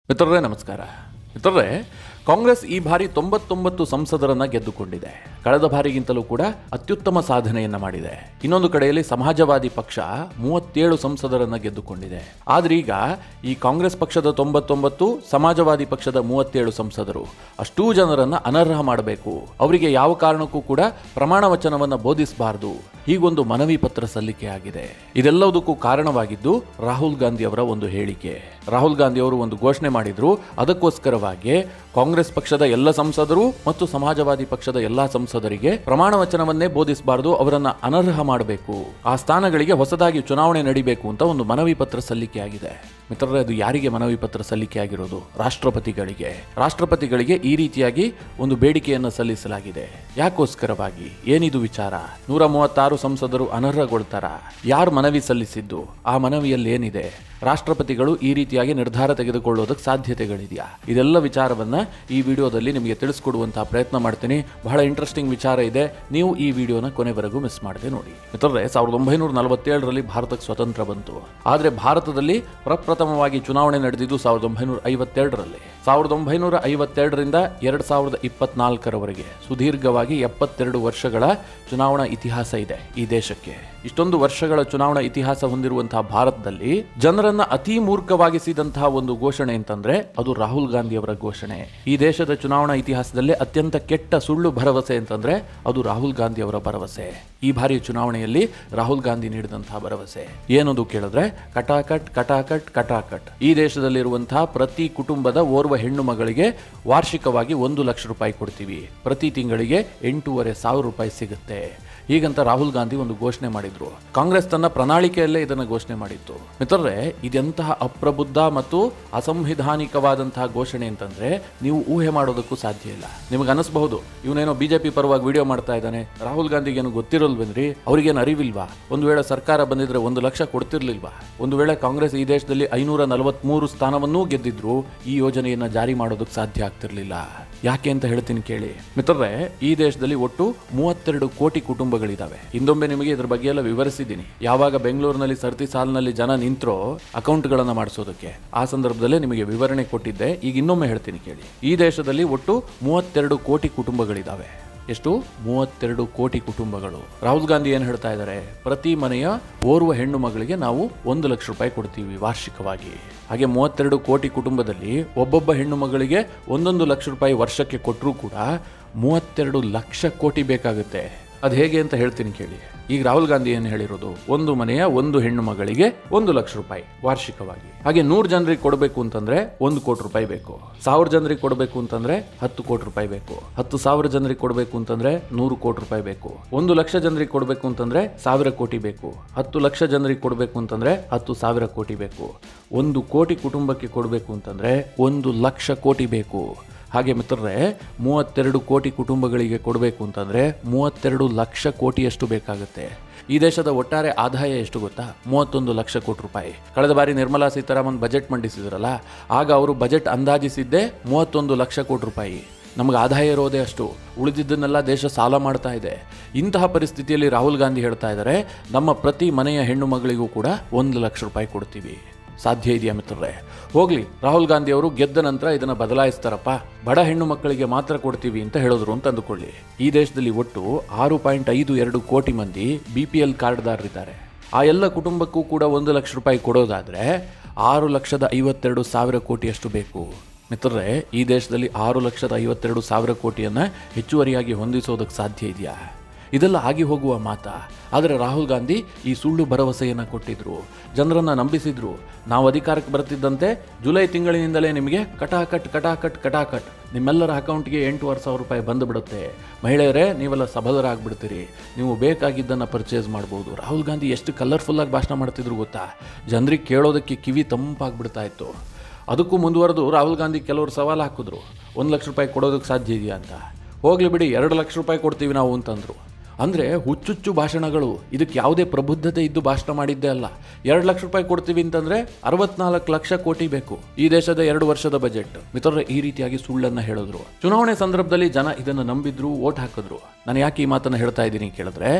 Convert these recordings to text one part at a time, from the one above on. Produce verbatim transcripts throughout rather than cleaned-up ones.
ಮಿತ್ರರೇ ನಮಸ್ಕಾರ. ಮಿತ್ರರೇ, ಕಾಂಗ್ರೆಸ್ ಈ ಬಾರಿ ತೊಂಬತ್ತೊಂಬತ್ತು ಸಂಸದರನ್ನ ಗೆದ್ದುಕೊಂಡಿದೆ. ಕಳೆದ ಬಾರಿಗಿಂತಲೂ ಕೂಡ ಅತ್ಯುತ್ತಮ ಸಾಧನೆಯನ್ನ ಮಾಡಿದೆ. ಇನ್ನೊಂದು ಕಡೆಯಲ್ಲಿ ಸಮಾಜವಾದಿ ಪಕ್ಷ ಮೂವತ್ತೇಳು ಸಂಸದರನ್ನ ಗೆದ್ದುಕೊಂಡಿದೆ. ಆದ್ರೆ ಈಗ ಈ ಕಾಂಗ್ರೆಸ್ ಪಕ್ಷದ ತೊಂಬತ್ತೊಂಬತ್ತು, ಸಮಾಜವಾದಿ ಪಕ್ಷದ ಮೂವತ್ತೇಳು ಸಂಸದರು ಅಷ್ಟೂ ಜನರನ್ನ ಅನರ್ಹ ಮಾಡಬೇಕು, ಅವರಿಗೆ ಯಾವ ಕಾರಣಕ್ಕೂ ಕೂಡ ಪ್ರಮಾಣ ವಚನವನ್ನ ಬೋಧಿಸಬಾರದು, ಹೀಗೊಂದು ಮನವಿ ಪತ್ರ ಸಲ್ಲಿಕೆ ಆಗಿದೆ. ಇದೆಲ್ಲದಕ್ಕೂ ಕಾರಣವಾಗಿದ್ದು ರಾಹುಲ್ ಗಾಂಧಿ ಅವರ ಒಂದು ಹೇಳಿಕೆ. ರಾಹುಲ್ ಗಾಂಧಿ ಅವರು ಒಂದು ಘೋಷಣೆ ಮಾಡಿದ್ರು. ಅದಕ್ಕೋಸ್ಕರವಾಗಿ ಕಾಂಗ್ರೆಸ್ ಪಕ್ಷದ ಎಲ್ಲ ಸಂಸದರು ಮತ್ತು ಸಮಾಜವಾದಿ ಪಕ್ಷದ ಎಲ್ಲಾ ಸಂಸದರಿಗೆ ಪ್ರಮಾಣ ವಚನವನ್ನೇ ಬೋಧಿಸಬಾರದು, ಅವರನ್ನ ಅನರ್ಹ ಮಾಡಬೇಕು, ಆ ಸ್ಥಾನಗಳಿಗೆ ಹೊಸದಾಗಿ ಚುನಾವಣೆ ನಡೀಬೇಕು ಅಂತ ಒಂದು ಮನವಿ ಪತ್ರ ಸಲ್ಲಿಕೆ ಆಗಿದೆ. ಮಿತ್ರರೇ, ಅದು ಯಾರಿಗೆ ಮನವಿ ಪತ್ರ ಸಲ್ಲಿಕೆ ಆಗಿರೋದು? ರಾಷ್ಟ್ರಪತಿಗಳಿಗೆ. ರಾಷ್ಟ್ರಪತಿಗಳಿಗೆ ಈ ರೀತಿಯಾಗಿ ಒಂದು ಬೇಡಿಕೆಯನ್ನು ಸಲ್ಲಿಸಲಾಗಿದೆ. ಯಾಕೋಸ್ಕರವಾಗಿ? ಏನಿದು ವಿಚಾರ? ನೂರ ಮೂವತ್ತಾರು ಸಂಸದರು ಅನರ್ಹಗೊಳ್ತಾರ? ಯಾರು ಮನವಿ ಸಲ್ಲಿಸಿದ್ದು? ಆ ಮನವಿಯಲ್ಲಿ ಏನಿದೆ? ರಾಷ್ಟ್ರಪತಿಗಳು ಈ ರೀತಿಯಾಗಿ ನಿರ್ಧಾರ ತೆಗೆದುಕೊಳ್ಳೋದಕ್ಕೆ ಸಾಧ್ಯತೆಗಳಿದೆಯಾ? ಇದೆಲ್ಲ ವಿಚಾರವನ್ನ ಈ ವಿಡಿಯೋದಲ್ಲಿ ನಿಮಗೆ ತಿಳಿಸ್ಕೊಡುವಂತಹ ಪ್ರಯತ್ನ ಮಾಡ್ತೀನಿ. ಬಹಳ ಇಂಟ್ರೆಸ್ಟಿಂಗ್ ವಿಚಾರ ಇದೆ. ನೀವು ಈ ವಿಡಿಯೋನ ಕೊನೆವರೆಗೂ ಮಿಸ್ ಮಾಡದೆ ನೋಡಿ. ಮಿತ್ರರೇ, ಸಾವಿರದ ಒಂಬೈನೂರ ನಲವತ್ತೇಳರಲ್ಲಿ ಭಾರತಕ್ಕೆ ಸ್ವತಂತ್ರ ಬಂತು. ಆದ್ರೆ ಭಾರತದಲ್ಲಿ ಪ್ರಪ್ರಥಮವಾಗಿ ಚುನಾವಣೆ ನಡೆದಿದ್ದು ಸಾವಿರದ ಒಂಬೈನೂರ ಐವತ್ತೆರಡರಲ್ಲಿ. ಸಾವಿರದ ಒಂಬೈನೂರ ಐವತ್ತೆರಡರಿಂದ ಎರಡ್ ಸಾವಿರದ ಇಪ್ಪತ್ನಾಲ್ಕರವರೆಗೆ ಸುದೀರ್ಘವಾಗಿ ಎಪ್ಪತ್ತೆರಡು ವರ್ಷಗಳ ಚುನಾವಣಾ ಇತಿಹಾಸ ಇದೆ ಈ ದೇಶಕ್ಕೆ. ಇಷ್ಟೊಂದು ವರ್ಷಗಳ ಚುನಾವಣಾ ಇತಿಹಾಸ ಹೊಂದಿರುವಂತಹ ಭಾರತದಲ್ಲಿ ಜನರನ್ನ ಅತಿ ಮೂರ್ಖವಾಗಿಸಿದಂತಹ ಒಂದು ಘೋಷಣೆ ಅಂತಂದ್ರೆ ಅದು ರಾಹುಲ್ ಗಾಂಧಿ ಅವರ ಘೋಷಣೆ. ಈ ದೇಶದ ಚುನಾವಣಾ ಇತಿಹಾಸದಲ್ಲೇ ಅತ್ಯಂತ ಕೆಟ್ಟ ಸುಳ್ಳು ಭರವಸೆ ಅಂತಂದ್ರೆ ಅದು ರಾಹುಲ್ ಗಾಂಧಿ ಅವರ ಭರವಸೆ. ಈ ಬಾರಿ ಚುನಾವಣೆಯಲ್ಲಿ ರಾಹುಲ್ ಗಾಂಧಿ ನೀಡಿದಂತಹ ಭರವಸೆ ಏನದು ಕೇಳಿದ್ರೆ ಕಟಾಕಟ್ ಕಟಾಕಟ್ ಕಟಾಕಟ್. ಈ ದೇಶದಲ್ಲಿರುವಂತಹ ಪ್ರತಿ ಕುಟುಂಬದ ಓರ್ವ ಹೆಣ್ಣು ಮಗಳಿಗೆ ವಾರ್ಷಿಕವಾಗಿ ಒಂದು ಲಕ್ಷ ರೂಪಾಯಿ ಕೊಡ್ತೀವಿ, ಪ್ರತಿ ತಿಂಗಳಿಗೆ ಎಂಟೂವರೆ ಸಾವಿರ ರೂಪಾಯಿ ಸಿಗುತ್ತೆ, ಹೀಗಂತ ರಾಹುಲ್ ಗಾಂಧಿ ಒಂದು ಘೋಷಣೆ ಮಾಡಿದ್ರು. ಕಾಂಗ್ರೆಸ್ ತನ್ನ ಪ್ರಣಾಳಿಕೆಯಲ್ಲೇ ಇದನ್ನು ಘೋಷಣೆ ಮಾಡಿತ್ತು. ಮಿತ್ರರೇ, ಇದೆಂತಹ ಅಪ್ರಬುದ್ಧ ಮತ್ತು ಅಸಂವಿಧಾನಿಕವಾದಂತಹ ಘೋಷಣೆ ಅಂತಂದ್ರೆ ನೀವು ಊಹೆ ಮಾಡೋದಕ್ಕೂ ಸಾಧ್ಯ ಇಲ್ಲ. ನಿಮಗೆ ಅನಿಸಬಹುದು ಇವನೇನೋ ಬಿಜೆಪಿ ಪರವಾಗಿ ವಿಡಿಯೋ ಮಾಡ್ತಾ ಇದ್ದಾನೆ, ರಾಹುಲ್ ಗಾಂಧಿಗೇನು ಗೊತ್ತಿರಲ್ವೇನ್ರಿ, ಅವ್ರಿಗೇನು ಅರಿವಿಲ್ವಾ, ಒಂದು ವೇಳೆ ಸರ್ಕಾರ ಬಂದಿದ್ರೆ ಒಂದು ಲಕ್ಷ ಕೊಡ್ತಿರ್ಲಿಲ್ವಾ, ಒಂದು ವೇಳೆ ಕಾಂಗ್ರೆಸ್ ಈ ದೇಶದಲ್ಲಿ ಐನೂರ ನಲವತ್ಮೂರು ಸ್ಥಾನವನ್ನೂ ಗೆದ್ದಿದ್ರು ಈ ಯೋಜನೆಯನ್ನ ಜಾರಿ ಮಾಡೋದಕ್ಕೆ ಸಾಧ್ಯ ಆಗ್ತಿರ್ಲಿಲ್ಲ. ಯಾಕೆ ಅಂತ ಹೇಳ್ತೀನಿ ಕೇಳಿ. ಮಿತ್ರರೇ, ಈ ದೇಶದಲ್ಲಿ ಒಟ್ಟು ಮೂವತ್ತೆರಡು ಕೋಟಿ ಕುಟುಂಬಗಳಿದಾವೆ. ಹಿಂದೊಮ್ಮೆ ನಿಮಗೆ ಇದ್ರ ಬಗ್ಗೆ ಎಲ್ಲ ವಿವರಿಸಿದ್ದೀನಿ. ಯಾವಾಗ ಬೆಂಗಳೂರಿನಲ್ಲಿ ಸರ್ತಿ ಸಾಲಿನಲ್ಲಿ ಜನ ನಿಂತ್ರೋ ಅಕೌಂಟ್ ಗಳನ್ನ ಮಾಡಿಸೋದಕ್ಕೆ, ಆ ಸಂದರ್ಭದಲ್ಲೇ ನಿಮಗೆ ವಿವರಣೆ ಕೊಟ್ಟಿದ್ದೆ. ಈಗ ಇನ್ನೊಮ್ಮೆ ಹೇಳ್ತೀನಿ ಕೇಳಿ. ಈ ದೇಶದಲ್ಲಿ ಒಟ್ಟು ಮೂವತ್ತೆರಡು ಕೋಟಿ ಕುಟುಂಬಗಳಿದಾವೆ. ಎಷ್ಟು? ಮೂವತ್ತೆರಡು ಕೋಟಿ ಕುಟುಂಬಗಳು. ರಾಹುಲ್ ಗಾಂಧಿ ಏನ್ ಹೇಳ್ತಾ ಇದ್ದಾರೆ? ಪ್ರತಿ ಮನೆಯ ಓರ್ವ ಹೆಣ್ಣು ಮಗಳಿಗೆ ನಾವು ಒಂದು ಲಕ್ಷ ರೂಪಾಯಿ ಕೊಡ್ತೀವಿ ವಾರ್ಷಿಕವಾಗಿ. ಹಾಗೆ ಮೂವತ್ತೆರಡು ಕೋಟಿ ಕುಟುಂಬದಲ್ಲಿ ಒಬ್ಬೊಬ್ಬ ಹೆಣ್ಣು ಮಗಳಿಗೆ ಒಂದೊಂದು ಲಕ್ಷ ರೂಪಾಯಿ ವರ್ಷಕ್ಕೆ ಕೊಟ್ಟರೂ ಕೂಡ ಮೂವತ್ತೆರಡು ಲಕ್ಷ ಕೋಟಿ ಬೇಕಾಗುತ್ತೆ. ಅದು ಹೇಗೆ ಅಂತ ಹೇಳ್ತೀನಿ ಕೇಳಿ. ಈಗ ರಾಹುಲ್ ಗಾಂಧಿ ಏನು ಹೇಳಿರೋದು? ಒಂದು ಮನೆಯ ಒಂದು ಹೆಣ್ಣು ಮಗಳಿಗೆ ಒಂದು ಲಕ್ಷ ರೂಪಾಯಿ ವಾರ್ಷಿಕವಾಗಿ. ಹಾಗೆ ನೂರು ಜನರಿಗೆ ಕೊಡಬೇಕು ಅಂತಂದ್ರೆ ಒಂದು ಕೋಟಿ ರೂಪಾಯಿ ಬೇಕು. ಸಾವಿರ ಜನರಿಗೆ ಕೊಡಬೇಕು ಅಂತಂದ್ರೆ ಹತ್ತು ಕೋಟಿ ರೂಪಾಯಿ ಬೇಕು. ಹತ್ತು ಸಾವಿರ ಜನರಿಗೆ ಕೊಡಬೇಕು ಅಂತಂದ್ರೆ ನೂರು ಕೋಟಿ ರೂಪಾಯಿ ಬೇಕು. ಒಂದು ಲಕ್ಷ ಜನರಿಗೆ ಕೊಡಬೇಕು ಅಂತಂದ್ರೆ ಸಾವಿರ ಕೋಟಿ ಬೇಕು. ಹತ್ತು ಲಕ್ಷ ಜನರಿಗೆ ಕೊಡಬೇಕು ಅಂತಂದ್ರೆ ಹತ್ತು ಸಾವಿರ ಕೋಟಿ ಬೇಕು. ಒಂದು ಕೋಟಿ ಕುಟುಂಬಕ್ಕೆ ಕೊಡಬೇಕು ಅಂತಂದ್ರೆ ಒಂದು ಲಕ್ಷ ಕೋಟಿ ಬೇಕು. ಹಾಗೆ ಮಿತ್ರರೇ, ಮೂವತ್ತೆರಡು ಕೋಟಿ ಕುಟುಂಬಗಳಿಗೆ ಕೊಡಬೇಕು ಅಂತಂದ್ರೆ ಮೂವತ್ತೆರಡು ಲಕ್ಷ ಕೋಟಿಯಷ್ಟು ಬೇಕಾಗುತ್ತೆ. ಈ ದೇಶದ ಒಟ್ಟಾರೆ ಆದಾಯ ಎಷ್ಟು ಗೊತ್ತಾ? ಮೂವತ್ತೊಂದು ಲಕ್ಷ ಕೋಟಿ ರೂಪಾಯಿ. ಕಳೆದ ಬಾರಿ ನಿರ್ಮಲಾ ಸೀತಾರಾಮನ್ ಬಜೆಟ್ ಮಂಡಿಸಿದ್ರಲ್ಲ, ಆಗ ಅವರು ಬಜೆಟ್ ಅಂದಾಜಿಸಿದ್ದೇ ಮೂವತ್ತೊಂದು ಲಕ್ಷ ಕೋಟಿ ರೂಪಾಯಿ. ನಮಗೆ ಆದಾಯ ಇರೋದೇ ಅಷ್ಟು, ಉಳಿದಿದ್ದನ್ನೆಲ್ಲ ದೇಶ ಸಾಲ ಮಾಡ್ತಾ ಇದೆ. ಇಂತಹ ಪರಿಸ್ಥಿತಿಯಲ್ಲಿ ರಾಹುಲ್ ಗಾಂಧಿ ಹೇಳ್ತಾ ಇದ್ದಾರೆ, ನಮ್ಮ ಪ್ರತಿ ಮನೆಯ ಹೆಣ್ಣು ಮಗಳಿಗೂ ಕೂಡ ಒಂದು ಲಕ್ಷ ರೂಪಾಯಿ ಕೊಡ್ತೀವಿ. ಸಾಧ್ಯ ಇದೆಯಾ ಮಿತ್ರರೇ? ಹೋಗ್ಲಿ, ರಾಹುಲ್ ಗಾಂಧಿ ಅವರು ಗೆದ್ದ ನಂತರ ಇದನ್ನ ಬದಲಾಯಿಸ್ತಾರಪ್ಪ, ಬಡ ಹೆಣ್ಣು ಮಕ್ಕಳಿಗೆ ಮಾತ್ರ ಕೊಡ್ತೀವಿ ಅಂತ ಹೇಳಿದ್ರು ಅಂತ ಅಂದುಕೊಳ್ಳಿ. ಈ ದೇಶದಲ್ಲಿ ಒಟ್ಟು ಆರು ಪಾಯಿಂಟ್ ಐದು ಎರಡು ಕೋಟಿ ಮಂದಿ ಬಿ ಪಿ ಎಲ್ ಕಾರ್ಡ್ದಾರರಿದ್ದಾರೆ. ಆ ಎಲ್ಲ ಕುಟುಂಬಕ್ಕೂ ಕೂಡ ಒಂದು ಲಕ್ಷ ರೂಪಾಯಿ ಕೊಡೋದಾದ್ರೆ ಆರು ಲಕ್ಷದ ಐವತ್ತೆರಡು ಸಾವಿರ ಕೋಟಿಯಷ್ಟು ಬೇಕು. ಮಿತ್ರರೇ, ಈ ದೇಶದಲ್ಲಿ ಆರು ಲಕ್ಷದ ಐವತ್ತೆರಡು ಸಾವಿರ ಕೋಟಿಯನ್ನ ಹೆಚ್ಚುವರಿಯಾಗಿ ಹೊಂದಿಸೋದಕ್ಕೆ ಸಾಧ್ಯ ಇದೆಯಾ? ಇದೆಲ್ಲ ಆಗಿ ಹೋಗುವ ಮಾತಾ? ಆದರೆ ರಾಹುಲ್ ಗಾಂಧಿ ಈ ಸುಳ್ಳು ಭರವಸೆಯನ್ನು ಕೊಟ್ಟಿದ್ರು, ಜನರನ್ನ ನಂಬಿಸಿದ್ರು. ನಾವು ಅಧಿಕಾರಕ್ಕೆ ಬರ್ತಿದ್ದಂತೆ ಜುಲೈ ತಿಂಗಳಿನಿಂದಲೇ ನಿಮಗೆ ಕಟಾಕಟ್ ಕಟಾಕಟ್ ಕಟಾಕಟ್, ನಿಮ್ಮೆಲ್ಲರ ಅಕೌಂಟ್ಗೆ ಎಂಟೂವರೆ ಸಾವಿರ ರೂಪಾಯಿ ಬಂದುಬಿಡುತ್ತೆ. ಮಹಿಳೆಯರೇ, ನೀವೆಲ್ಲ ಸಬಲರಾಗ್ಬಿಡ್ತೀರಿ, ನೀವು ಬೇಕಾಗಿದ್ದನ್ನು ಪರ್ಚೇಸ್ ಮಾಡ್ಬೋದು. ರಾಹುಲ್ ಗಾಂಧಿ ಎಷ್ಟು ಕಲರ್ಫುಲ್ಲಾಗಿ ಭಾಷಣ ಮಾಡ್ತಿದ್ರು ಗೊತ್ತಾ? ಜನರಿಗೆ ಕೇಳೋದಕ್ಕೆ ಕಿವಿ ತಂಪಾಗ್ಬಿಡ್ತಾ ಇತ್ತು. ಅದಕ್ಕೂ ಮುಂದುವರೆದು ರಾಹುಲ್ ಗಾಂಧಿ ಕೆಲವರು ಸವಾಲು ಹಾಕಿದ್ರು, ಒಂದು ಲಕ್ಷ ರೂಪಾಯಿ ಕೊಡೋದಕ್ಕೆ ಸಾಧ್ಯ ಇದೆಯಾ ಅಂತ. ಹೋಗ್ಲಿ ಬಿಡಿ, ಎರಡು ಲಕ್ಷ ರೂಪಾಯಿ ಕೊಡ್ತೀವಿ ನಾವು ಅಂತಂದ್ರು. ಅಂದರೆ ಹುಚ್ಚುಚ್ಚು ಭಾಷಣಗಳು. ಇದಕ್ಕೆ ಯಾವುದೇ ಪ್ರಬುದ್ಧತೆ ಇದ್ದು ಭಾಷಣ ಮಾಡಿದ್ದೇ ಅಲ್ಲ. ಎರಡು ಲಕ್ಷ ರೂಪಾಯಿ ಕೊಡ್ತೀವಿ ಅಂತಂದ್ರೆ ಅರವತ್ನಾಲ್ಕು ಲಕ್ಷ ಕೋಟಿ ಬೇಕು. ಈ ದೇಶದ ಎರಡು ವರ್ಷದ ಬಜೆಟ್. ಮಿತ್ರರೇ, ಈ ರೀತಿಯಾಗಿ ಸುಳ್ಳನ್ನ ಹೇಳಿದ್ರು. ಚುನಾವಣೆ ಸಂದರ್ಭದಲ್ಲಿ ಜನ ಇದನ್ನು ನಂಬಿದ್ರು, ವೋಟ್ ಹಾಕಿದ್ರು. ನಾನು ಯಾಕೆ ಈ ಮಾತನ್ನು ಹೇಳ್ತಾ ಇದ್ದೀನಿ ಕೇಳಿದ್ರೆ,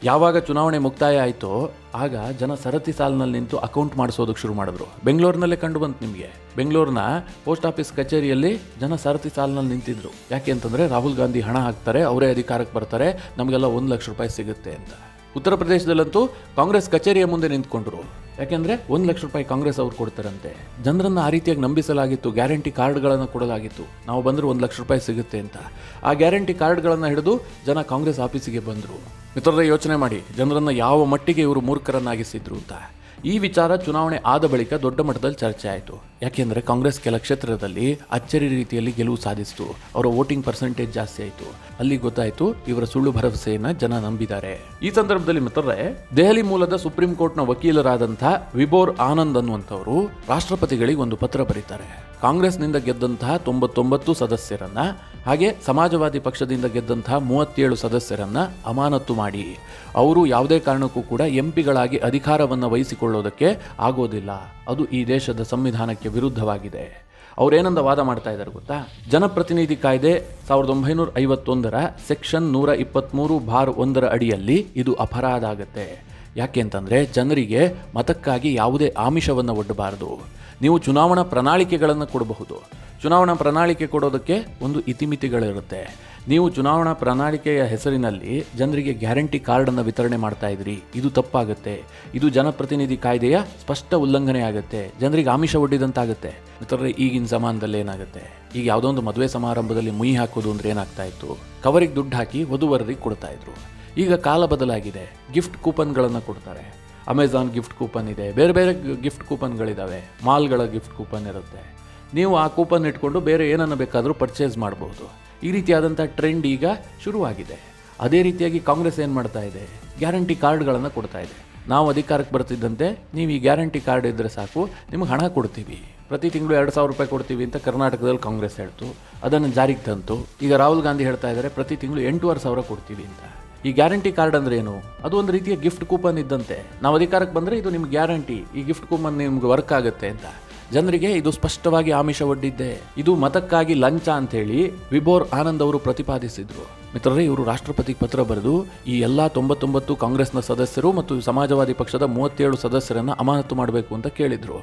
ಯಾವಾಗ ಚುನಾವಣೆ ಮುಕ್ತಾಯ ಆಯಿತೋ ಆಗ ಜನ ಸರತಿ ಸಾಲಿನಲ್ಲಿ ನಿಂತು ಅಕೌಂಟ್ ಮಾಡಿಸೋದಕ್ಕೆ ಶುರು ಮಾಡಿದ್ರು. ಬೆಂಗಳೂರಿನಲ್ಲೇ ಕಂಡು ಬಂತು ನಿಮಗೆ. ಬೆಂಗಳೂರಿನ ಪೋಸ್ಟ್ ಆಫೀಸ್ ಕಚೇರಿಯಲ್ಲಿ ಜನ ಸರತಿ ಸಾಲಿನಲ್ಲಿ ನಿಂತಿದ್ರು. ಯಾಕೆ ಅಂತಂದರೆ ರಾಹುಲ್ ಗಾಂಧಿ ಹಣ ಹಾಕ್ತಾರೆ, ಅವರೇ ಅಧಿಕಾರಕ್ಕೆ ಬರ್ತಾರೆ, ನಮಗೆಲ್ಲ ಒಂದು ಲಕ್ಷ ರೂಪಾಯಿ ಸಿಗುತ್ತೆ ಅಂತ. ಉತ್ತರ ಪ್ರದೇಶದಲ್ಲಂತೂ ಕಾಂಗ್ರೆಸ್ ಕಚೇರಿಯ ಮುಂದೆ ನಿಂತ್ಕೊಂಡ್ರು. ಯಾಕೆಂದರೆ ಒಂದು ಲಕ್ಷ ರೂಪಾಯಿ ಕಾಂಗ್ರೆಸ್ ಅವ್ರು ಕೊಡ್ತಾರಂತೆ. ಜನರನ್ನು ಆ ರೀತಿಯಾಗಿ ನಂಬಿಸಲಾಗಿತ್ತು. ಗ್ಯಾರಂಟಿ ಕಾರ್ಡ್ಗಳನ್ನು ಕೊಡಲಾಗಿತ್ತು. ನಾವು ಬಂದರೆ ಒಂದು ಲಕ್ಷ ರೂಪಾಯಿ ಸಿಗುತ್ತೆ ಅಂತ. ಆ ಗ್ಯಾರಂಟಿ ಕಾರ್ಡ್ಗಳನ್ನು ಹಿಡಿದು ಜನ ಕಾಂಗ್ರೆಸ್ ಆಫೀಸಿಗೆ ಬಂದರು. ಮಿತ್ರರೇ, ಯೋಚನೆ ಮಾಡಿ ಜನರನ್ನು ಯಾವ ಮಟ್ಟಿಗೆ ಇವರು ಮೂರ್ಖರನ್ನಾಗಿಸಿದ್ರು ಅಂತ. ಈ ವಿಚಾರ ಚುನಾವಣೆ ಆದ ಬಳಿಕ ದೊಡ್ಡ ಮಟ್ಟದಲ್ಲಿ ಚರ್ಚೆ ಆಯಿತು. ಯಾಕೆಂದರೆ ಕಾಂಗ್ರೆಸ್ ಕೆಲ ಕ್ಷೇತ್ರದಲ್ಲಿ ಅಚ್ಚರಿ ರೀತಿಯಲ್ಲಿ ಗೆಲುವು ಸಾಧಿಸಿತು. ಅವರ ವೋಟಿಂಗ್ ಪರ್ಸೆಂಟೇಜ್ ಜಾಸ್ತಿ ಆಯಿತು. ಅಲ್ಲಿ ಗೊತ್ತಾಯಿತು ಇವರ ಸುಳ್ಳು ಭರವಸೆಯನ್ನು ಜನ ನಂಬಿದ್ದಾರೆ. ಈ ಸಂದರ್ಭದಲ್ಲಿ ಮಿತ್ರರೇ, ದೆಹಲಿ ಮೂಲದ ಸುಪ್ರೀಂ ಕೋರ್ಟ್ನ ವಕೀಲರಾದಂಥ ವಿಬೋರ್ ಆನಂದ್ ಅನ್ನುವಂಥವರು ರಾಷ್ಟ್ರಪತಿಗಳಿಗೆ ಒಂದು ಪತ್ರ ಬರೀತಾರೆ. ಕಾಂಗ್ರೆಸ್ನಿಂದ ಗೆದ್ದಂತಹ ತೊಂಬತ್ತೊಂಬತ್ತು ಸದಸ್ಯರನ್ನ ಹಾಗೆ ಸಮಾಜವಾದಿ ಪಕ್ಷದಿಂದ ಗೆದ್ದಂತಹ ಮೂವತ್ತೇಳು ಸದಸ್ಯರನ್ನ ಅಮಾನತು ಮಾಡಿ ಅವರು ಯಾವುದೇ ಕಾರಣಕ್ಕೂ ಕೂಡ ಎಂ ಪಿಗಳಾಗಿ ಅಧಿಕಾರವನ್ನು ವಹಿಸಿಕೊಳ್ಳೋದಕ್ಕೆ ಆಗೋದಿಲ್ಲ. ಅದು ಈ ದೇಶದ ಸಂವಿಧಾನಕ್ಕೆ ವಿರುದ್ಧವಾಗಿದೆ. ಅವರೇನಂದ ವಾದ ಮಾಡ್ತಾ ಇದ್ದಾರೆ ಗೊತ್ತಾ? ಜನಪ್ರತಿನಿಧಿ ಕಾಯ್ದೆ ಸಾವಿರದ ಒಂಬೈನೂರ ಐವತ್ತೊಂದರ ಸೆಕ್ಷನ್ ನೂರ ಇಪ್ಪತ್ತ್ಮೂರು ಬಾರ್ ಒಂದರ ಅಡಿಯಲ್ಲಿ ಇದು ಅಪರಾಧ ಆಗುತ್ತೆ. ಯಾಕೆ ಅಂತಂದರೆ ಜನರಿಗೆ ಮತಕ್ಕಾಗಿ ಯಾವುದೇ ಆಮಿಷವನ್ನು ಒಡ್ಡಬಾರದು. ನೀವು ಚುನಾವಣಾ ಪ್ರಣಾಳಿಕೆಗಳನ್ನು ಕೊಡಬಹುದು. ಚುನಾವಣಾ ಪ್ರಣಾಳಿಕೆ ಕೊಡೋದಕ್ಕೆ ಒಂದು ಇತಿಮಿತಿಗಳಿರುತ್ತೆ. ನೀವು ಚುನಾವಣಾ ಪ್ರಣಾಳಿಕೆಯ ಹೆಸರಿನಲ್ಲಿ ಜನರಿಗೆ ಗ್ಯಾರಂಟಿ ಕಾರ್ಡನ್ನು ವಿತರಣೆ ಮಾಡ್ತಾ ಇದ್ರಿ, ಇದು ತಪ್ಪಾಗುತ್ತೆ. ಇದು ಜನಪ್ರತಿನಿಧಿ ಕಾಯ್ದೆಯ ಸ್ಪಷ್ಟ ಉಲ್ಲಂಘನೆ ಆಗುತ್ತೆ. ಜನರಿಗೆ ಆಮಿಷ ಒಡ್ಡಿದಂತಾಗುತ್ತೆ. ಮಿತ್ರರೇ, ಈಗಿನ ಸಮಾನದಲ್ಲಿ ಏನಾಗುತ್ತೆ? ಈಗ ಯಾವುದೋ ಒಂದು ಮದುವೆ ಸಮಾರಂಭದಲ್ಲಿ ಮುಯಿ ಹಾಕೋದು ಅಂದ್ರೆ ಏನಾಗ್ತಾ ಇತ್ತು? ಕವರಿಗೆ ದುಡ್ಡು ಹಾಕಿ ವಧುವರರಿಗೆ ಕೊಡ್ತಾ ಇದ್ರು. ಈಗ ಕಾಲ ಬದಲಾಗಿದೆ. ಗಿಫ್ಟ್ ಕೂಪನ್ಗಳನ್ನು ಕೊಡ್ತಾರೆ. ಅಮೆಝಾನ್ ಗಿಫ್ಟ್ ಕೂಪನ್ ಇದೆ, ಬೇರೆ ಬೇರೆ ಗಿಫ್ಟ್ ಕೂಪನ್ಗಳಿದ್ದಾವೆ, ಮಾಲ್ಗಳ ಗಿಫ್ಟ್ ಕೂಪನ್ ಇರುತ್ತೆ. ನೀವು ಆ ಕೂಪನ್ ಇಟ್ಕೊಂಡು ಬೇರೆ ಏನನ್ನು ಬೇಕಾದರೂ ಪರ್ಚೇಸ್ ಮಾಡಬಹುದು. ಈ ರೀತಿಯಾದಂಥ ಟ್ರೆಂಡ್ ಈಗ ಶುರುವಾಗಿದೆ. ಅದೇ ರೀತಿಯಾಗಿ ಕಾಂಗ್ರೆಸ್ ಏನು ಮಾಡ್ತಾ ಇದೆ? ಗ್ಯಾರಂಟಿ ಕಾರ್ಡ್ಗಳನ್ನು ಕೊಡ್ತಾ ಇದೆ. ನಾವು ಅಧಿಕಾರಕ್ಕೆ ಬರ್ತಿದ್ದಂತೆ ನೀವು ಈ ಗ್ಯಾರಂಟಿ ಕಾರ್ಡ್ ಇದ್ದರೆ ಸಾಕು, ನಿಮಗೆ ಹಣ ಕೊಡ್ತೀವಿ, ಪ್ರತಿ ತಿಂಗಳು ಎರಡು ಸಾವಿರ ರೂಪಾಯಿ ಕೊಡ್ತೀವಿ ಅಂತ ಕರ್ನಾಟಕದಲ್ಲಿ ಕಾಂಗ್ರೆಸ್ ಹೇಳ್ತು. ಅದನ್ನು ಜಾರಿಗೆ ತಂತು. ಈಗ ರಾಹುಲ್ ಗಾಂಧಿ ಹೇಳ್ತಾ ಇದ್ದಾರೆ ಪ್ರತಿ ತಿಂಗಳು ಎಂಟೂವರೆ ಸಾವಿರ ಕೊಡ್ತೀವಿ ಅಂತ. ಈ ಗ್ಯಾರಂಟಿ ಕಾರ್ಡ್ ಅಂದ್ರೆ ಏನು? ಅದು ಒಂದು ರೀತಿಯ ಗಿಫ್ಟ್ ಕೂಪನ್ ಇದ್ದಂತೆ. ನಾವು ಅಧಿಕಾರಕ್ಕೆ ಬಂದರೆ ಇದು ನಿಮ್ಗೆ ಗ್ಯಾರಂಟಿ, ಈ ಗಿಫ್ಟ್ ಕೂಪನ್ ನಿಮ್ಗೆ ವರ್ಕ್ ಆಗುತ್ತೆ ಅಂತ ಜನರಿಗೆ ಇದು ಸ್ಪಷ್ಟವಾಗಿ ಆಮಿಷ ಒಡ್ಡಿದ್ದೆ. ಇದು ಮತಕ್ಕಾಗಿ ಲಂಚ ಅಂತೇಳಿ ವಿಬೋರ್ ಆನಂದ್ ಅವರು ಪ್ರತಿಪಾದಿಸಿದ್ರು. ಮಿತ್ರರೇ, ಇವರು ರಾಷ್ಟ್ರಪತಿ ಪತ್ರ ಬರೆದು ಈ ಎಲ್ಲ ತೊಂಬತ್ತೊಂಬತ್ತು ಕಾಂಗ್ರೆಸ್ನ ಸದಸ್ಯರು ಮತ್ತು ಸಮಾಜವಾದಿ ಪಕ್ಷದ ಮೂವತ್ತೇಳು ಸದಸ್ಯರನ್ನು ಅಮಾನತು ಮಾಡಬೇಕು ಅಂತ ಕೇಳಿದ್ರು.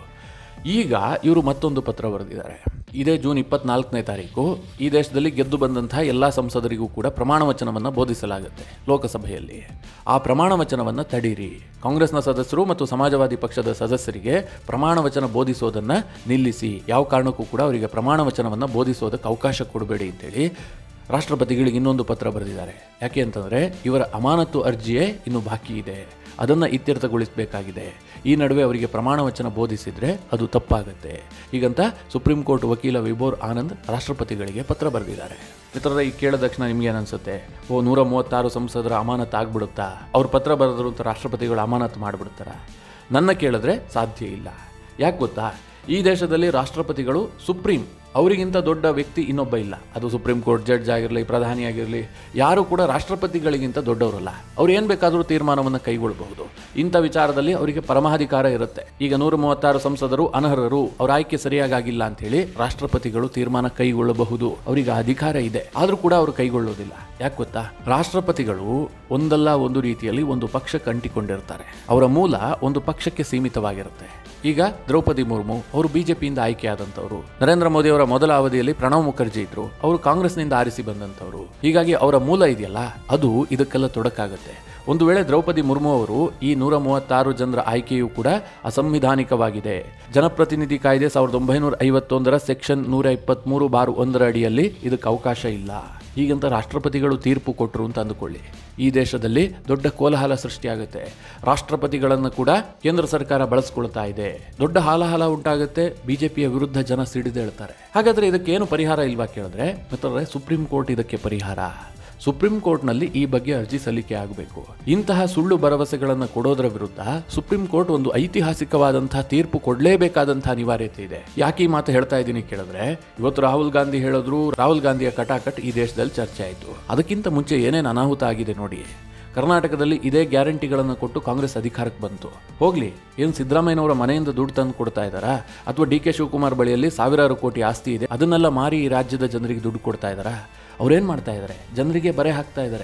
ಈಗ ಇವರು ಮತ್ತೊಂದು ಪತ್ರ ಬರೆದಿದ್ದಾರೆ. ಇದೇ ಜೂನ್ ಇಪ್ಪತ್ನಾಲ್ಕನೇ ತಾರೀಕು ಈ ದೇಶದಲ್ಲಿ ಗೆದ್ದು ಬಂದಂತಹ ಎಲ್ಲ ಸಂಸದರಿಗೂ ಕೂಡ ಪ್ರಮಾಣ ವಚನವನ್ನು ಬೋಧಿಸಲಾಗುತ್ತೆ ಲೋಕಸಭೆಯಲ್ಲಿ. ಆ ಪ್ರಮಾಣ ವಚನವನ್ನು ತಡೀರಿ. ಕಾಂಗ್ರೆಸ್ನ ಸದಸ್ಯರು ಮತ್ತು ಸಮಾಜವಾದಿ ಪಕ್ಷದ ಸದಸ್ಯರಿಗೆ ಪ್ರಮಾಣ ವಚನ ಬೋಧಿಸೋದನ್ನು ನಿಲ್ಲಿಸಿ. ಯಾವ ಕಾರಣಕ್ಕೂ ಕೂಡ ಅವರಿಗೆ ಪ್ರಮಾಣ ವಚನವನ್ನು ಬೋಧಿಸೋದಕ್ಕೆ ಅವಕಾಶ ಕೊಡಬೇಡಿ ಅಂತೇಳಿ ರಾಷ್ಟ್ರಪತಿಗಳಿಗೆ ಇನ್ನೊಂದು ಪತ್ರ ಬರೆದಿದ್ದಾರೆ. ಯಾಕೆ ಅಂತಂದರೆ ಇವರ ಅಮಾನತು ಅರ್ಜಿಯೇ ಇನ್ನೂ ಬಾಕಿ ಇದೆ, ಅದನ್ನು ಇತ್ಯರ್ಥಗೊಳಿಸಬೇಕಾಗಿದೆ. ಈ ನಡುವೆ ಅವರಿಗೆ ಪ್ರಮಾಣ ವಚನ ಬೋಧಿಸಿದರೆ ಅದು ತಪ್ಪಾಗುತ್ತೆ. ಹೀಗಂತ ಸುಪ್ರೀಂ ಕೋರ್ಟ್ ವಕೀಲ ವಿಬೋರ್ ಆನಂದ್ ರಾಷ್ಟ್ರಪತಿಗಳಿಗೆ ಪತ್ರ ಬರೆದಿದ್ದಾರೆ. ಮಿತ್ರರೇ, ಈ ಕೇಳಿದ ತಕ್ಷಣ ನಿಮ್ಗೇನು ಅನಿಸುತ್ತೆ? ಓ, ನೂರ ಮೂವತ್ತಾರು ಸಂಸದರ ಅಮಾನತು ಆಗ್ಬಿಡುತ್ತಾ? ಅವ್ರ ಪತ್ರ ಬರೆದ್ರು ಅಂತ ರಾಷ್ಟ್ರಪತಿಗಳು ಅಮಾನತು ಮಾಡಿಬಿಡ್ತಾರ? ನನ್ನ ಕೇಳಿದ್ರೆ ಸಾಧ್ಯ ಇಲ್ಲ. ಯಾಕೆ ಗೊತ್ತಾ? ಈ ದೇಶದಲ್ಲಿ ರಾಷ್ಟ್ರಪತಿಗಳು ಸುಪ್ರೀಂ, ಅವರಿಗಿಂತ ದೊಡ್ಡ ವ್ಯಕ್ತಿ ಇನ್ನೊಬ್ಬ ಇಲ್ಲ. ಅದು ಸುಪ್ರೀಂ ಕೋರ್ಟ್ ಜಡ್ಜ್ ಆಗಿರಲಿ, ಪ್ರಧಾನಿ ಆಗಿರಲಿ, ಯಾರು ಕೂಡ ರಾಷ್ಟ್ರಪತಿಗಳಿಗಿಂತ ದೊಡ್ಡವರಲ್ಲ. ಅವ್ರು ಏನು ಬೇಕಾದರೂ ತೀರ್ಮಾನವನ್ನು ಕೈಗೊಳ್ಳಬಹುದು. ಇಂಥ ವಿಚಾರದಲ್ಲಿ ಅವರಿಗೆ ಪರಮಾಧಿಕಾರ ಇರುತ್ತೆ. ಈಗ ನೂರ ಮೂವತ್ತಾರು ಸಂಸದರು ಅನರ್ಹರು, ಅವ್ರ ಆಯ್ಕೆ ಸರಿಯಾಗಿಲ್ಲ ಅಂತ ಹೇಳಿ ರಾಷ್ಟ್ರಪತಿಗಳು ತೀರ್ಮಾನ ಕೈಗೊಳ್ಳಬಹುದು. ಅವರಿಗೆ ಅಧಿಕಾರ ಇದೆ, ಆದರೂ ಕೂಡ ಅವರು ಕೈಗೊಳ್ಳೋದಿಲ್ಲ. ಯಾಕೆ ಗೊತ್ತಾ? ರಾಷ್ಟ್ರಪತಿಗಳು ಒಂದಲ್ಲ ಒಂದು ರೀತಿಯಲ್ಲಿ ಒಂದು ಪಕ್ಷಕ್ಕೆ ಅಂಟಿಕೊಂಡಿರ್ತಾರೆ. ಅವರ ಮೂಲ ಒಂದು ಪಕ್ಷಕ್ಕೆ ಸೀಮಿತವಾಗಿರುತ್ತೆ. ಈಗ ದ್ರೌಪದಿ ಮುರ್ಮು ಅವರು ಬಿಜೆಪಿಯಿಂದ ಆಯ್ಕೆಯಾದಂಥವ್ರು. ನರೇಂದ್ರ ಮೋದಿ ಅವರ ಮೊದಲ ಅವಧಿಯಲ್ಲಿ ಪ್ರಣವ್ ಮುಖರ್ಜಿ ಇದ್ರು, ಅವರು ಕಾಂಗ್ರೆಸ್ನಿಂದ ಆರಿಸಿ ಬಂದಂಥವ್ರು. ಹೀಗಾಗಿ ಅವರ ಮೂಲ ಇದೆಯಲ್ಲ, ಅದು ಇದಕ್ಕೆಲ್ಲ ತೊಡಕಾಗುತ್ತೆ. ಒಂದು ವೇಳೆ ದ್ರೌಪದಿ ಮುರ್ಮು ಅವರು ಈ ನೂರ ಮೂವತ್ತಾರು ಜನರ ಆಯ್ಕೆಯೂ ಕೂಡ ಅಸಂವಿಧಾನಿಕವಾಗಿದೆ. ಜನಪ್ರತಿನಿಧಿ ಕಾಯ್ದೆ ಸಾವಿರದ ಒಂಬೈನೂರ ಐವತ್ತೊಂದರ ಸೆಕ್ಷನ್ ನೂರ ಇಪ್ಪತ್ತ್ಮೂರು ಬಾರ್ ಒಂದರ ಅಡಿಯಲ್ಲಿ ಇದಕ್ಕೆ ಅವಕಾಶ ಇಲ್ಲ. ಹೀಗಂತ ರಾಷ್ಟ್ರಪತಿಗಳು ತೀರ್ಪು ಕೊಟ್ಟರು ಅಂತ ಅಂದುಕೊಳ್ಳಿ, ಈ ದೇಶದಲ್ಲಿ ದೊಡ್ಡ ಕೋಲಾಹಲ ಸೃಷ್ಟಿಯಾಗುತ್ತೆ. ರಾಷ್ಟ್ರಪತಿಗಳನ್ನು ಕೂಡ ಕೇಂದ್ರ ಸರ್ಕಾರ ಬಳಸ್ಕೊಳ್ತಾ ಇದೆ. ದೊಡ್ಡ ಹಾಲಾಹಲ ಉಂಟಾಗುತ್ತೆ. ಬಿಜೆಪಿಯ ವಿರುದ್ಧ ಜನ ಸಿಡಿದೇಳ್ತಾರೆ. ಹಾಗಾದ್ರೆ ಇದಕ್ಕೆ ಏನು ಪರಿಹಾರ ಇಲ್ವಾ ಕೇಳಿದ್ರೆ, ಮಿತ್ರರೇ, ಸುಪ್ರೀಂ ಕೋರ್ಟ್ ಇದಕ್ಕೆ ಪರಿಹಾರ. ಸುಪ್ರೀಂ ಕೋರ್ಟ್ನಲ್ಲಿ ಈ ಬಗ್ಗೆ ಅರ್ಜಿ ಸಲ್ಲಿಕೆ ಆಗಬೇಕು. ಇಂತಹ ಸುಳ್ಳು ಭರವಸೆಗಳನ್ನು ಕೊಡೋದರ ವಿರುದ್ಧ ಸುಪ್ರೀಂ ಕೋರ್ಟ್ ಒಂದು ಐತಿಹಾಸಿಕವಾದಂತಹ ತೀರ್ಪು ಕೊಡಲೇಬೇಕಾದಂತಹ ಅನಿವಾರ್ಯತೆ ಇದೆ. ಯಾಕೆ ಈ ಮಾತು ಹೇಳ್ತಾ ಇದ್ದೀನಿ ಕೇಳಿದ್ರೆ, ಇವತ್ತು ರಾಹುಲ್ ಗಾಂಧಿ ಹೇಳಿದ್ರು, ರಾಹುಲ್ ಗಾಂಧಿಯ ಕಟಾಕಟ್ ಈ ದೇಶದಲ್ಲಿ ಚರ್ಚೆ ಆಯಿತು. ಅದಕ್ಕಿಂತ ಮುಂಚೆ ಏನೇನು ಅನಾಹುತ ಆಗಿದೆ ನೋಡಿ. ಕರ್ನಾಟಕದಲ್ಲಿ ಇದೇ ಗ್ಯಾರಂಟಿಗಳನ್ನು ಕೊಟ್ಟು ಕಾಂಗ್ರೆಸ್ ಅಧಿಕಾರಕ್ಕೆ ಬಂತು. ಹೋಗ್ಲಿ, ಏನು ಸಿದ್ದರಾಮಯ್ಯನವರ ಮನೆಯಿಂದ ದುಡ್ಡು ತಂದು ಕೊಡ್ತಾ ಇದ್ದಾರಾ? ಅಥವಾ ಡಿ ಕೆ ಶಿವಕುಮಾರ್ ಬಳಿಯಲ್ಲಿ ಸಾವಿರಾರು ಕೋಟಿ ಆಸ್ತಿ ಇದೆ, ಅದನ್ನೆಲ್ಲ ಮಾರಿ ಈ ರಾಜ್ಯದ ಜನರಿಗೆ ದುಡ್ಡು ಕೊಡ್ತಾ ಇದ್ದಾರಾ? ಅವ್ರೇನು ಮಾಡ್ತಾ ಇದ್ದಾರೆ? ಜನರಿಗೆ ಬರೆ ಹಾಕ್ತಾ ಇದ್ದಾರೆ.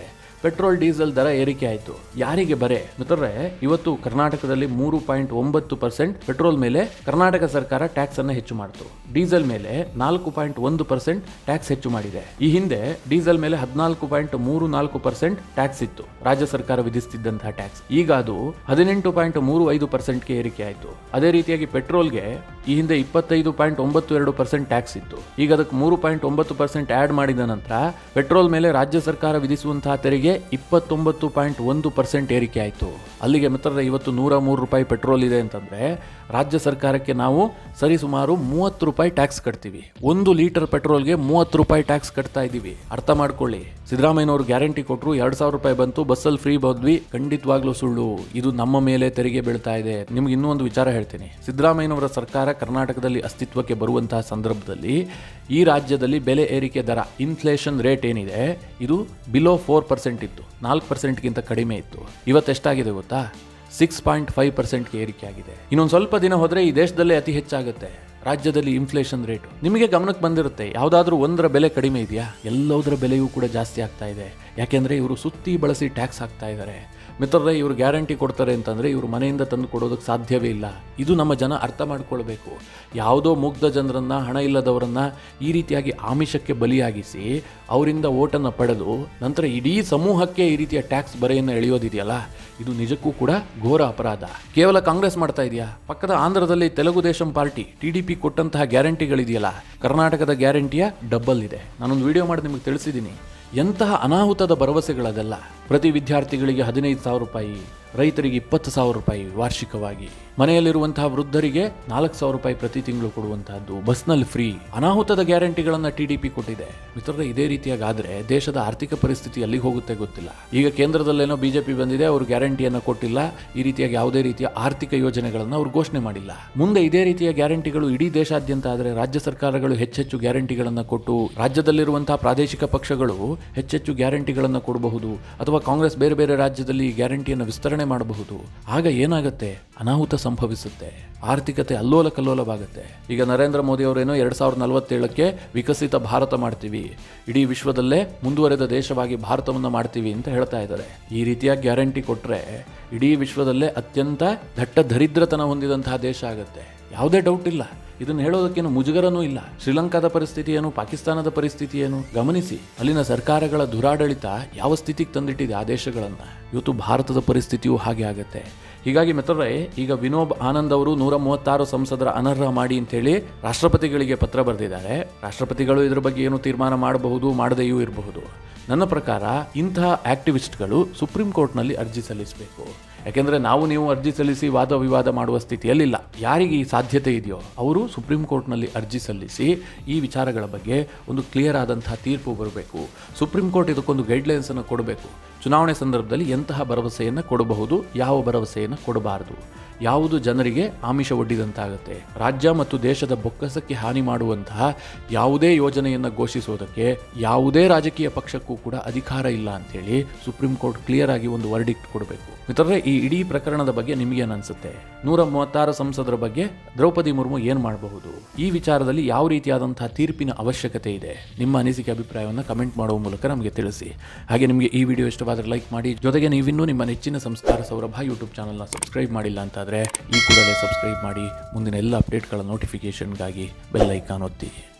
ಪೆಟ್ರೋಲ್ ಡೀಸೆಲ್ ದರ ಏರಿಕೆ ಆಯಿತು. ಯಾರಿಗೆ ಬರೆ ಮಿತ್ರರೇ, ಇವತ್ತು ಕರ್ನಾಟಕದಲ್ಲಿ ಮೂರು ಪಾಯಿಂಟ್ ಒಂಬತ್ತು ಪರ್ಸೆಂಟ್ ಪೆಟ್ರೋಲ್ ಮೇಲೆ ಕರ್ನಾಟಕ ಸರ್ಕಾರ ಟ್ಯಾಕ್ಸ್ ಅನ್ನು ಹೆಚ್ಚು ಮಾಡಿತು. ಡೀಸೆಲ್ ಮೇಲೆ ನಾಲ್ಕು ಪಾಯಿಂಟ್ ಒಂದು ಪರ್ಸೆಂಟ್ ಟ್ಯಾಕ್ಸ್ ಹೆಚ್ಚು ಮಾಡಿದೆ. ಈ ಹಿಂದೆ ಡೀಸೆಲ್ ಮೇಲೆ ಹದಿನಾಲ್ಕು ಪಾಯಿಂಟ್ ಮೂರು ನಾಲ್ಕು ಪರ್ಸೆಂಟ್ ಟ್ಯಾಕ್ಸ್ ಇತ್ತು, ರಾಜ್ಯ ಸರ್ಕಾರ ವಿಧಿಸುತ್ತಿದ್ದಂತಹ ಟ್ಯಾಕ್ಸ್. ಈಗ ಅದು ಹದಿನೆಂಟು ಪಾಯಿಂಟ್ ಮೂರು ಐದು ಪರ್ಸೆಂಟ್ಗೆ ಏರಿಕೆ ಆಯಿತು. ಅದೇ ರೀತಿಯಾಗಿ ಪೆಟ್ರೋಲ್ಗೆ ಈ ಹಿಂದೆ ಇಪ್ಪತ್ತೈದು ಪಾಯಿಂಟ್ ಒಂಬತ್ತು ಎರಡು ಪರ್ಸೆಂಟ್ ಟ್ಯಾಕ್ಸ್ ಇತ್ತು, ಈಗ ಅದಕ್ಕೆ ಮೂರು ಪಾಯಿಂಟ್ ಒಂಬತ್ತು ಪರ್ಸೆಂಟ್ ಆಡ್ ಮಾಡಿದ ನಂತರ ಪೆಟ್ರೋಲ್ ಮೇಲೆ ರಾಜ್ಯ ಸರ್ಕಾರ ವಿಧಿಸುವಂತಹ ತೆರಿಗೆ ಇಪ್ಪತ್ತೊಂಬತ್ತು ಪಾಯಿಂಟ್ ಒಂದು ಪರ್ಸೆಂಟ್ ಏರಿಕೆ ಆಯಿತು. ಅಲ್ಲಿಗೆ ಮಿತ್ರರೇ, ಇವತ್ತು ನೂರ ಮೂರು ರೂಪಾಯಿ ಪೆಟ್ರೋಲ್ ಇದೆ ಅಂತಂದ್ರೆ ರಾಜ್ಯ ಸರ್ಕಾರಕ್ಕೆ ನಾವು ಸರಿಸುಮಾರು ಮೂವತ್ತು ರೂಪಾಯಿ ಟ್ಯಾಕ್ಸ್ ಕಟ್ತೀವಿ. ಒಂದು ಲೀಟರ್ ಪೆಟ್ರೋಲ್ಗೆ ಮೂವತ್ತು ರೂಪಾಯಿ ಟ್ಯಾಕ್ಸ್ ಕಟ್ತಾ ಇದ್ದೀವಿ. ಅರ್ಥ ಮಾಡ್ಕೊಳ್ಳಿ. ಸಿದ್ದರಾಮಯ್ಯನವರು ಗ್ಯಾರಂಟಿ ಕೊಟ್ಟರು, ಎರಡು ಸಾವಿರ ರೂಪಾಯಿ ಬಂತು, ಬಸ್ಸಲ್ಲಿ ಫ್ರೀ ಬಂದ್ವಿ. ಖಂಡಿತವಾಗ್ಲೂ ಸುಳ್ಳು. ಇದು ನಮ್ಮ ಮೇಲೆ ತೆರಿಗೆ ಬೀಳ್ತಾ ಇದೆ. ನಿಮ್ಗೆ ಇನ್ನೂ ಒಂದು ವಿಚಾರ ಹೇಳ್ತೀನಿ. ಸಿದ್ದರಾಮಯ್ಯನವರ ಸರ್ಕಾರ ಕರ್ನಾಟಕದಲ್ಲಿ ಅಸ್ತಿತ್ವಕ್ಕೆ ಬರುವಂತಹ ಸಂದರ್ಭದಲ್ಲಿ ಈ ರಾಜ್ಯದಲ್ಲಿ ಬೆಲೆ ಏರಿಕೆ ದರ, ಇನ್ಫ್ಲೇಷನ್ ರೇಟ್ ಏನಿದೆ, ಇದು ಬಿಲೋ ಫೋರ್ ಪರ್ಸೆಂಟ್ ಇತ್ತು, ನಾಲ್ಕು ಪರ್ಸೆಂಟ್ಗಿಂತ ಕಡಿಮೆ ಇತ್ತು. ಇವತ್ತೆಷ್ಟಾಗಿದೆ ಗೊತ್ತಾ? ಸಿಕ್ಸ್ ಪಾಯಿಂಟ್ ಫೈವ್ ಪರ್ಸೆಂಟ್ಗೆ ಏರಿಕೆ ಆಗಿದೆ. ಇನ್ನೊಂದು ಸ್ವಲ್ಪ ದಿನ ಹೋದರೆ ಈ ದೇಶದಲ್ಲೇ ಅತಿ ಹೆಚ್ಚಾಗುತ್ತೆ ರಾಜ್ಯದಲ್ಲಿ ಇನ್ಫ್ಲೇಷನ್ ರೇಟು. ನಿಮಗೆ ಗಮನಕ್ಕೆ ಬಂದಿರುತ್ತೆ, ಯಾವುದಾದ್ರೂ ಒಂದರ ಬೆಲೆ ಕಡಿಮೆ ಇದೆಯಾ? ಎಲ್ಲದರ ಬೆಲೆಯೂ ಕೂಡ ಜಾಸ್ತಿ ಆಗ್ತಾ ಇದೆ. ಯಾಕೆಂದರೆ ಇವರು ಸುತ್ತಿ ಬಳಸಿ ಟ್ಯಾಕ್ಸ್ ಹಾಕ್ತಾ ಇದ್ದಾರೆ. ಮಿತ್ರರೇ, ಇವರು ಗ್ಯಾರಂಟಿ ಕೊಡ್ತಾರೆ ಅಂತಂದರೆ ಇವರು ಮನೆಯಿಂದ ತಂದು ಕೊಡೋದಕ್ಕೆ ಸಾಧ್ಯವೇ ಇಲ್ಲ. ಇದು ನಮ್ಮ ಜನ ಅರ್ಥ ಮಾಡ್ಕೊಳ್ಬೇಕು. ಯಾವುದೋ ಮುಗ್ಧ ಜನರನ್ನು, ಹಣ ಇಲ್ಲದವರನ್ನು ಈ ರೀತಿಯಾಗಿ ಆಮಿಷಕ್ಕೆ ಬಲಿಯಾಗಿಸಿ ಅವರಿಂದ ಓಟನ್ನು ಪಡೆದು ನಂತರ ಇಡೀ ಸಮೂಹಕ್ಕೆ ಈ ರೀತಿಯ ಟ್ಯಾಕ್ಸ್ ಬರೆಯನ್ನು ಎಳೆಯೋದಿದೆಯಲ್ಲ, ಇದು ನಿಜಕ್ಕೂ ಕೂಡ ಘೋರ ಅಪರಾಧ. ಕೇವಲ ಕಾಂಗ್ರೆಸ್ ಮಾಡ್ತಾ ಇದೆಯಾ? ಪಕ್ಕದ ಆಂಧ್ರದಲ್ಲಿ Telugu Desam party T D P ಕೊಟ್ಟಂತಹ ಗ್ಯಾರಂಟಿಗಳಿದೆಯಲ್ಲ, ಕರ್ನಾಟಕದ ಗ್ಯಾರಂಟಿಯ ಡಬ್ಬಲ್ ಇದೆ. ನಾನೊಂದು ವಿಡಿಯೋ ಮಾಡಿ ನಿಮಗೆ ತಿಳಿಸಿದ್ದೀನಿ. ಎಂತಹ ಅನಾಹುತದ ಭರವಸೆಗಳದೆಲ್ಲ. ಪ್ರತಿ ವಿದ್ಯಾರ್ಥಿಗಳಿಗೆ ಹದಿನೈದು ಸಾವಿರ ರೂಪಾಯಿ, ರೈತರಿಗೆ ಇಪ್ಪತ್ತು ಸಾವಿರ ರೂಪಾಯಿ ವಾರ್ಷಿಕವಾಗಿ, ಮನೆಯಲ್ಲಿರುವಂತಹ ವೃದ್ಧರಿಗೆ ನಾಲ್ಕು ಸಾವಿರ ರೂಪಾಯಿ ಪ್ರತಿ ತಿಂಗಳು ಕೊಡುವಂತಹದ್ದು, ಬಸ್ನಲ್ಲಿ ಫ್ರೀ. ಅನಾಹುತದ ಗ್ಯಾರಂಟಿಗಳನ್ನು ಟಿ ಡಿ ಪಿ ಕೊಟ್ಟಿದೆ. ಮಿತ್ರರೇ, ಇದೇ ರೀತಿಯಾಗಾದ್ರೆ ದೇಶದ ಆರ್ಥಿಕ ಪರಿಸ್ಥಿತಿ ಎಲ್ಲಿಗೆ ಹೋಗುತ್ತೆ ಗೊತ್ತಿಲ್ಲ. ಈಗ ಕೇಂದ್ರದಲ್ಲೇನೋ ಬಿಜೆಪಿ ಬಂದಿದೆ, ಅವರು ಗ್ಯಾರಂಟಿಯನ್ನು ಕೊಟ್ಟಿಲ್ಲ, ಈ ರೀತಿಯಾಗಿ ಯಾವುದೇ ರೀತಿಯ ಆರ್ಥಿಕ ಯೋಜನೆಗಳನ್ನು ಅವರು ಘೋಷಣೆ ಮಾಡಿಲ್ಲ. ಮುಂದೆ ಇದೇ ರೀತಿಯ ಗ್ಯಾರಂಟಿಗಳು ಇಡೀ ದೇಶಾದ್ಯಂತ ಆದರೆ ರಾಜ್ಯ ಸರ್ಕಾರಗಳು ಹೆಚ್ಚೆಚ್ಚು ಗ್ಯಾರಂಟಿಗಳನ್ನು ಕೊಟ್ಟು ರಾಜ್ಯದಲ್ಲಿರುವಂತಹ ಪ್ರಾದೇಶಿಕ ಪಕ್ಷಗಳು ಹೆಚ್ಚೆಚ್ಚು ಗ್ಯಾರಂಟಿಗಳನ್ನು ಕೊಡಬಹುದು, ಅಥವಾ ಕಾಂಗ್ರೆಸ್ ಬೇರೆ ಬೇರೆ ರಾಜ್ಯದಲ್ಲಿ ಗ್ಯಾರಂಟಿಯನ್ನು ವಿಸ್ತರಣೆ ಮಾಡಬಹುದು. ಆಗ ಏನಾಗುತ್ತೆ? ಅನಾಹುತ ಸಂಭವಿಸುತ್ತೆ. ಆರ್ಥಿಕತೆ ಅಲ್ಲೋಲ ಕಲ್ಲೋಲವಾಗುತ್ತೆ. ಈಗ ನರೇಂದ್ರ ಮೋದಿ ಅವರೇನೋ ಎರಡ್ ಸಾವಿರದ ನಲವತ್ತೇಳಕ್ಕೆ ವಿಕಸಿತ ಭಾರತ ಮಾಡ್ತೀವಿ, ಇಡೀ ವಿಶ್ವದಲ್ಲೇ ಮುಂದುವರೆದ ದೇಶವಾಗಿ ಭಾರತವನ್ನು ಮಾಡ್ತೀವಿ ಅಂತ ಹೇಳ್ತಾ ಇದ್ದಾರೆ. ಈ ರೀತಿಯ ಗ್ಯಾರಂಟಿ ಕೊಟ್ಟರೆ ಇಡೀ ವಿಶ್ವದಲ್ಲೇ ಅತ್ಯಂತ ದಟ್ಟ ದರಿದ್ರತನ ಹೊಂದಿದಂತಹ ದೇಶ ಆಗುತ್ತೆ. ಯಾವುದೇ ಡೌಟ್ ಇಲ್ಲ. ಇದನ್ನು ಹೇಳೋದಕ್ಕೇನು ಮುಜುಗರನೂ ಇಲ್ಲ. ಶ್ರೀಲಂಕಾದ ಪರಿಸ್ಥಿತಿ ಏನು, ಪಾಕಿಸ್ತಾನದ ಪರಿಸ್ಥಿತಿ ಏನು ಗಮನಿಸಿ. ಅಲ್ಲಿನ ಸರ್ಕಾರಗಳ ದುರಾಡಳಿತ ಯಾವ ಸ್ಥಿತಿಗೆ ತಂದಿಟ್ಟಿದೆ ಆ ದೇಶಗಳನ್ನು. ಇವತ್ತು ಭಾರತದ ಪರಿಸ್ಥಿತಿಯೂ ಹಾಗೆ ಆಗುತ್ತೆ. ಹೀಗಾಗಿ ಮಿತ್ರರೇ, ಈಗ ವಿನೋಬ್ ಆನಂದ್ ಅವರು ನೂರ ಮೂವತ್ತಾರು ಸಂಸದರ ಅನರ್ಹ ಮಾಡಿ ಅಂತೇಳಿ ರಾಷ್ಟ್ರಪತಿಗಳಿಗೆ ಪತ್ರ ಬರೆದಿದ್ದಾರೆ. ರಾಷ್ಟ್ರಪತಿಗಳು ಇದರ ಬಗ್ಗೆ ಏನು ತೀರ್ಮಾನ ಮಾಡಬಹುದು, ಮಾಡದೆಯೂ ಇರಬಹುದು. ನನ್ನ ಪ್ರಕಾರ ಇಂತಹ ಆಕ್ಟಿವಿಸ್ಟ್ಗಳು ಸುಪ್ರೀಂ ಕೋರ್ಟ್ನಲ್ಲಿ ಅರ್ಜಿ ಸಲ್ಲಿಸಬೇಕು. ಯಾಕೆಂದರೆ ನಾವು ನೀವು ಅರ್ಜಿ ಸಲ್ಲಿಸಿ ವಾದ ವಿವಾದ ಮಾಡುವ ಸ್ಥಿತಿಯಲ್ಲಿಲ್ಲ. ಯಾರಿಗೆ ಈ ಸಾಧ್ಯತೆ ಇದೆಯೋ ಅವರು ಸುಪ್ರೀಂ ಕೋರ್ಟ್ನಲ್ಲಿ ಅರ್ಜಿ ಸಲ್ಲಿಸಿ ಈ ವಿಚಾರಗಳ ಬಗ್ಗೆ ಒಂದು ಕ್ಲಿಯರ್ ಆದಂತಹ ತೀರ್ಪು ಬರಬೇಕು. ಸುಪ್ರೀಂ ಕೋರ್ಟ್ ಇದಕ್ಕೊಂದು ಗೈಡ್ಲೈನ್ಸನ್ನು ಕೊಡಬೇಕು. ಚುನಾವಣೆ ಸಂದರ್ಭದಲ್ಲಿ ಎಂತಹ ಭರವಸೆಯನ್ನು ಕೊಡಬಹುದು, ಯಾವ ಭರವಸೆಯನ್ನು ಕೊಡಬಾರದು, ಯಾವುದು ಜನರಿಗೆ ಆಮಿಷ ಒಡ್ಡಿದಂತಾಗುತ್ತೆ. ರಾಜ್ಯ ಮತ್ತು ದೇಶದ ಬೊಕ್ಕಸಕ್ಕೆ ಹಾನಿ ಮಾಡುವಂತಹ ಯಾವುದೇ ಯೋಜನೆಯನ್ನು ಘೋಷಿಸೋದಕ್ಕೆ ಯಾವುದೇ ರಾಜಕೀಯ ಪಕ್ಷಕ್ಕೂ ಕೂಡ ಅಧಿಕಾರ ಇಲ್ಲ ಅಂತೇಳಿ ಸುಪ್ರೀಂ ಕೋರ್ಟ್ ಕ್ಲಿಯರ್ ಆಗಿ ಒಂದು ವರ್ಡಿಕ್ಟ್ ಕೊಡಬೇಕು. ಮಿತ್ರರೇ, ಈ ಇಡೀ ಪ್ರಕರಣದ ಬಗ್ಗೆ ನಿಮಗೇನು ಅನಿಸುತ್ತೆ? ನೂರ ಮೂವತ್ತಾರು ಸಂಸದರ ಬಗ್ಗೆ ದ್ರೌಪದಿ ಮುರ್ಮು ಏನು ಮಾಡಬಹುದು? ಈ ವಿಚಾರದಲ್ಲಿ ಯಾವ ರೀತಿಯಾದಂತಹ ತೀರ್ಪಿನ ಅವಶ್ಯಕತೆ ಇದೆ? ನಿಮ್ಮ ಅನಿಸಿಕೆ, ಅಭಿಪ್ರಾಯವನ್ನು ಕಮೆಂಟ್ ಮಾಡುವ ಮೂಲಕ ನಮಗೆ ತಿಳಿಸಿ. ಹಾಗೆ ನಿಮಗೆ ಈ ವಿಡಿಯೋ ಇಷ್ಟವಾದರೆ ಲೈಕ್ ಮಾಡಿ. ಜೊತೆಗೆ ನೀವಿನ್ನೂ ನಿಮ್ಮ ನೆಚ್ಚಿನ ಸಂಸ್ಕಾರ ಸೌರಭ ಯೂಟ್ಯೂಬ್ ಚಾನಲ್ನ ಸಬ್ಸ್ಕ್ರೈಬ್ ಮಾಡಿಲ್ಲ ಅಂತಾದರೆ ಈ ಕೂಡಲೇ ಸಬ್ಸ್ಕ್ರೈಬ್ ಮಾಡಿ. ಮುಂದಿನ ಎಲ್ಲ ಅಪ್ಡೇಟ್ಗಳ ನೋಟಿಫಿಕೇಷನ್ಗಾಗಿ ಬೆಲ್ ಐಕಾನ್ ಒತ್ತಿ.